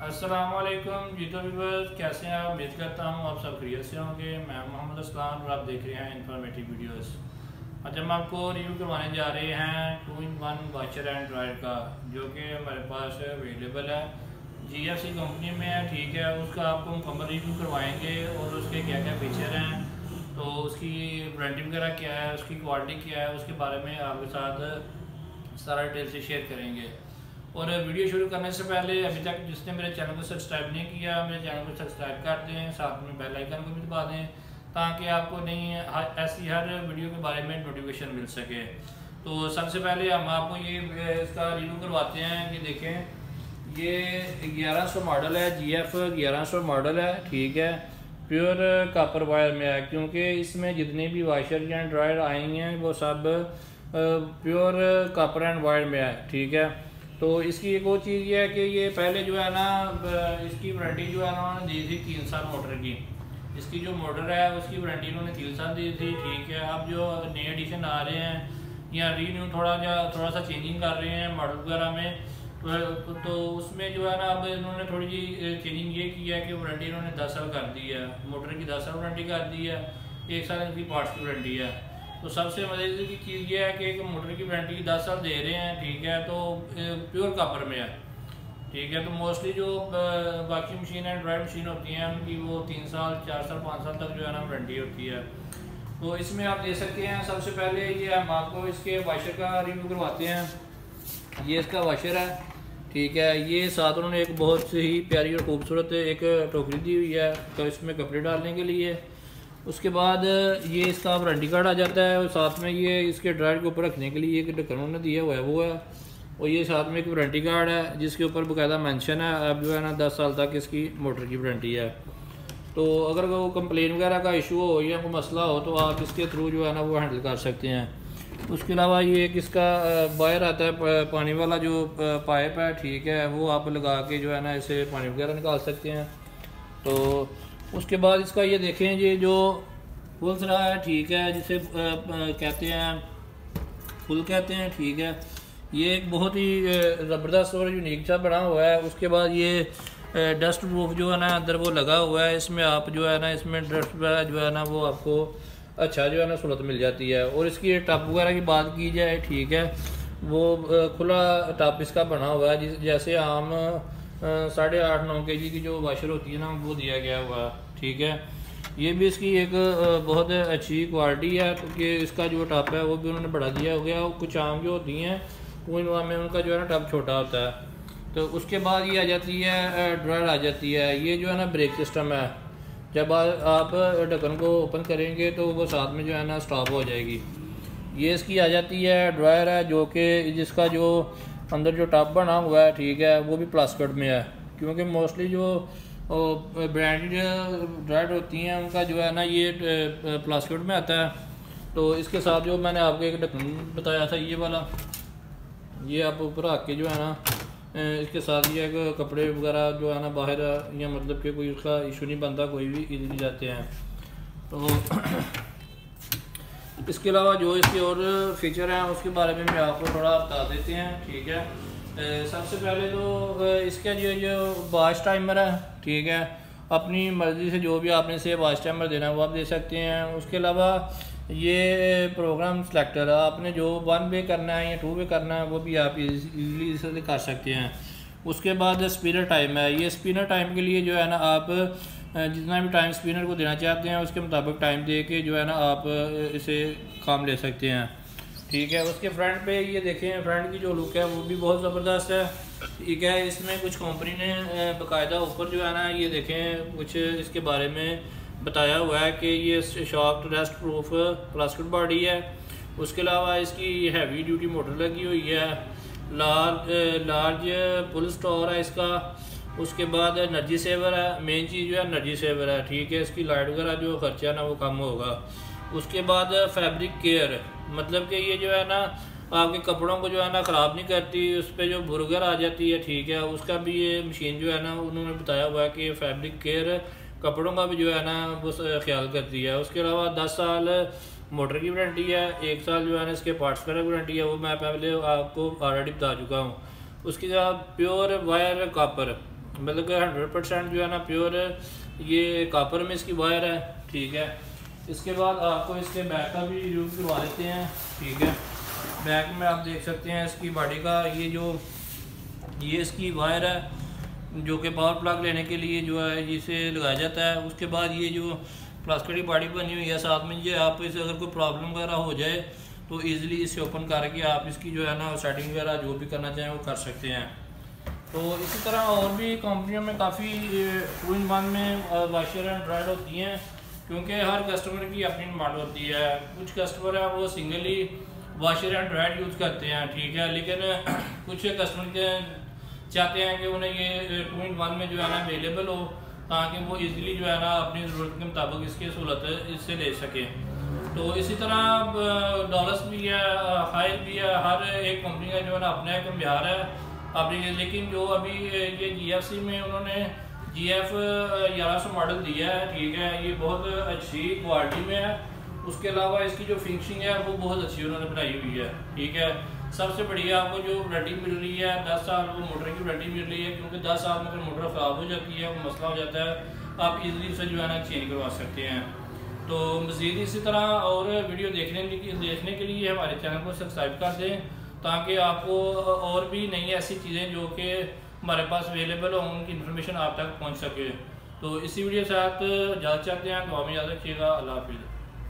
अस्सलामुअलैकुम जी। तो व्यूअर्स, कैसे हैं आप? उम्मीद करता हूँ आप सब खैरियत से होंगे। मैं मोहम्मद अस्लान और आप देख रहे हैं इन्फॉर्मेटिव वीडियोस। आज हम आपको रिव्यू करवाने जा रहे हैं 2-in-1 वाशर एंड ड्रायर का, जो कि हमारे पास अवेलेबल है, GFC कंपनी में है। ठीक है, उसका आपको मुकम्मल रिव्यू करवाएंगे और उसके क्या क्या फीचर हैं, तो उसकी वारंटी वगैरह क्या है, उसकी क्वालिटी क्या है, उसके बारे में आपके साथ सारा डिटेल से शेयर करेंगे। और वीडियो शुरू करने से पहले अभी तक जिसने मेरे चैनल को सब्सक्राइब नहीं किया, मेरे चैनल को सब्सक्राइब कर दें, साथ में बेल आइकन को भी दबा दें, ताकि आपको नहीं ऐसी हर वीडियो के बारे में नोटिफिकेशन मिल सके। तो सबसे पहले हम आपको ये इसका रिव्यू करवाते हैं कि देखें, ये 1100 मॉडल है, GF 1100 मॉडल है। ठीक है, प्योर कॉपर वायर में है, क्योंकि इसमें जितने भी वाशर या ड्रायर आएंगे हैं वो सब प्योर कॉपर एंड वायर में है। ठीक है, तो इसकी एक और चीज़ ये है कि ये पहले जो है ना, इसकी वारंटी जो है ना उन्होंने दी थी 3 साल मोटर की। इसकी जो मोटर है उसकी वारंटी उन्होंने 3 साल दी थी। ठीक है, अब जो नए एडिशन आ रहे हैं या रीन्यू थोड़ा सा चेंजिंग कर रहे हैं मॉडल वगैरह में, तो उसमें जो है ना अब इन्होंने थोड़ी सी चेंजिंग ये की है कि वारंटी इन्होंने 10 साल कर दी है, मोटर की 10 साल वारंटी कर दी है, 1 साल इनकी पार्ट्स की वारंटी है। तो सबसे मज़ेदार की चीज़ ये है कि एक मोटर की वारंटी 10 साल दे रहे हैं। ठीक है, तो प्योर कॉपर में है। ठीक है, तो मोस्टली जो बाकी मशीन है, ड्राई मशीन होती हैं, उनकी वो 3 साल 4 साल 5 साल तक जो है ना वारंटी होती है। तो इसमें आप दे सकते हैं। सबसे पहले ये हम आपको इसके वाशर का रिव्यू करवाते हैं। ये इसका वाशर है। ठीक है, ये साथ उन्होंने एक बहुत ही प्यारी और खूबसूरत एक टोकरी दी हुई है, तो इसमें कपड़े डालने के लिए। उसके बाद ये इसका वारंटी कार्ड आ जाता है, और साथ में ये इसके ड्रायर के ऊपर रखने के लिए एक ढक्कन उन्होंने दिया हुआ है, वो है। और ये साथ में एक वारंटी कार्ड है जिसके ऊपर बाकायदा मेंशन है, अब जो है ना 10 साल तक इसकी मोटर की वारंटी है। तो अगर वो कंप्लेन वगैरह का इशू हो या कोई मसला हो तो आप इसके थ्रू जो है ना वो हैंडल कर सकते हैं। उसके अलावा ये एक इसका बाहर आता है पानी वाला जो पाइप है। ठीक है, वो आप लगा के जो है ना इसे पानी वगैरह निकाल सकते हैं। तो उसके बाद इसका ये देखें, ये जो फुल सरा है, ठीक है, जिसे कहते हैं फुल कहते हैं। ठीक है, ये एक बहुत ही ज़बरदस्त और यूनिक सा बना हुआ है। उसके बाद ये डस्ट प्रूफ जो है ना अंदर वो लगा हुआ है। इसमें आप जो है ना इसमें डस्ट जो है ना वो आपको अच्छा जो है ना सहूलत मिल जाती है। और इसकी टप वगैरह की बात की जाए, ठीक है, वो खुला टप इसका बना हुआ है, जैसे आम 8.5-9 kg की जो वाशर होती है ना वो दिया गया हुआ। ठीक है, ये भी इसकी एक बहुत अच्छी क्वालिटी है, क्योंकि इसका जो टप है वो भी उन्होंने बढ़ा दिया हो गया। कुछ आम जो होती हैं वो में उनका जो है ना टप छोटा होता है। तो उसके बाद ये आ जाती है ड्रायर आ जाती है। ये जो है ना ब्रेक सिस्टम है, जब आप ढक्कन को ओपन करेंगे तो वो साथ में जो है ना स्टॉप हो जाएगी। ये इसकी आ जाती है ड्रायर है, जो कि जिसका जो अंदर जो टप बना हुआ है, ठीक है, वो भी प्लास्टिक में है, क्योंकि मोस्टली जो ब्रांडेड ड्रायर होती हैं उनका जो है ना ये प्लास्टिक में आता है। तो इसके साथ जो मैंने आपको एक ढक्कन बताया था ये वाला, ये आप ऊपर रख के जो है ना इसके साथ ये कपड़े वगैरह जो है ना बाहर, या मतलब कि कोई उसका इशू नहीं बनता, कोई भी इजीली जाते हैं। तो इसके अलावा जो इसके और फीचर हैं उसके बारे में आपको थोड़ा बता देते हैं। ठीक है, सबसे पहले तो इसका जो वॉच टाइमर है, ठीक है, अपनी मर्ज़ी से जो भी आपने से वॉच टाइमर देना है वो आप दे सकते हैं। उसके अलावा ये प्रोग्राम सेलेक्टर, आपने जो 1 वे करना है या 2 वे करना है वो भी आप इजीली कर सकते हैं। उसके बाद स्पिनर टाइम है। ये स्पिनर टाइम के लिए जो है ना आप जितना भी टाइम स्पिनर को देना चाहते हैं उसके मुताबिक टाइम दे के जो है ना आप इसे काम ले सकते हैं। ठीक है, उसके फ्रंट पे ये देखें, फ्रंट की जो लुक है वो भी बहुत ज़बरदस्त है। ठीक है, इसमें कुछ कंपनी ने बाकायदा ऊपर जो है ना ये देखें कुछ इसके बारे में बताया हुआ है कि ये shock dust proof plastic body है। उसके अलावा इसकी हैवी ड्यूटी मोटर लगी हुई है, लार्ज पुल स्टोर है इसका। उसके बाद एनर्जी सेवर है, मेन चीज़ जो है एनर्जी सेवर है। ठीक है, इसकी लाइट वगैरह जो खर्चा है ना वो कम होगा। उसके बाद फैब्रिक केयर, मतलब कि ये जो है ना आपके कपड़ों को जो है ना ख़राब नहीं करती, उस पर जो बुरगर आ जाती है, ठीक है, उसका भी ये मशीन जो है ना उन्होंने बताया हुआ है कि फैब्रिक केयर कपड़ों का भी जो है ना वो ख्याल करती है। उसके अलावा 10 साल मोटर की वारंटी है, 1 साल जो है ना इसके पार्ट्स पर वारंटी है, वो मैं पहले आपको ऑलरेडी बता चुका हूँ। उसके बाद प्योर वायर कॉपर, मतलब कि 100% जो है ना प्योर ये कॉपर में इसकी वायर है, ठीक है। इसके बाद आपको इसके बैक का भी रिव्यू करवा देते हैं, ठीक है। बैक में आप देख सकते हैं इसकी बॉडी का ये इसकी वायर है जो कि पावर प्लग लेने के लिए जो है इसे लगाया जाता है। उसके बाद ये जो प्लास्टिक की बॉडी बनी हुई है साथ में, ये आप इसे अगर कोई प्रॉब्लम वगैरह हो जाए तो ईज़िली इसे ओपन करके आप इसकी जो है ना सेटिंग वगैरह जो भी करना चाहें वो कर सकते हैं। तो इसी तरह और भी कंपनियों में काफ़ी 2-in-1 में वाशर एंड ड्रायर होती हैं, क्योंकि हर कस्टमर की अपनी डिमांड होती है। कुछ कस्टमर है वो singly washer and dryer use करते हैं, ठीक है, लेकिन कुछ कस्टमर के चाहते हैं कि उन्हें ये 2-in-1 में जो है ना अवेलेबल हो, ताकि वो इजीली जो है ना अपनी ज़रूरत के मुताबिक इसकी सहूलत इससे ले सकें। तो इसी तरह डॉलर्स भी है, हायर भी है, हर एक कंपनी का जो है ना अपना एक म्यार है अपनी। लेकिन जो अभी ये GFC में उन्होंने GF 1100 मॉडल दिया है, ठीक है, ये बहुत अच्छी क्वालिटी में है। उसके अलावा इसकी जो फिनिशिंग है वो बहुत अच्छी उन्होंने बनाई हुई है, ठीक है। सबसे बढ़िया आपको जो वारंटी मिल रही है 10 साल वो मोटर की वारंटी मिल रही है, क्योंकि 10 साल में अगर मोटर ख़राब हो जाती है, वो मसला हो जाता है, आप इजीली उसे जो है ना चेंज करवा सकते हैं। तो मज़ीद इसी तरह और वीडियो देखने के लिए हमारे चैनल को सब्सक्राइब कर दें, ताकि आपको और भी नई ऐसी चीज़ें जो कि हमारे पास अवेलेबल हो उनकी इन्फॉर्मेशन आप तक पहुंच सके। तो इसी वीडियो के साथ इजाज़त चाहते हैं, तो हमें याद रखिएगा। अल्लाह हाफिज़।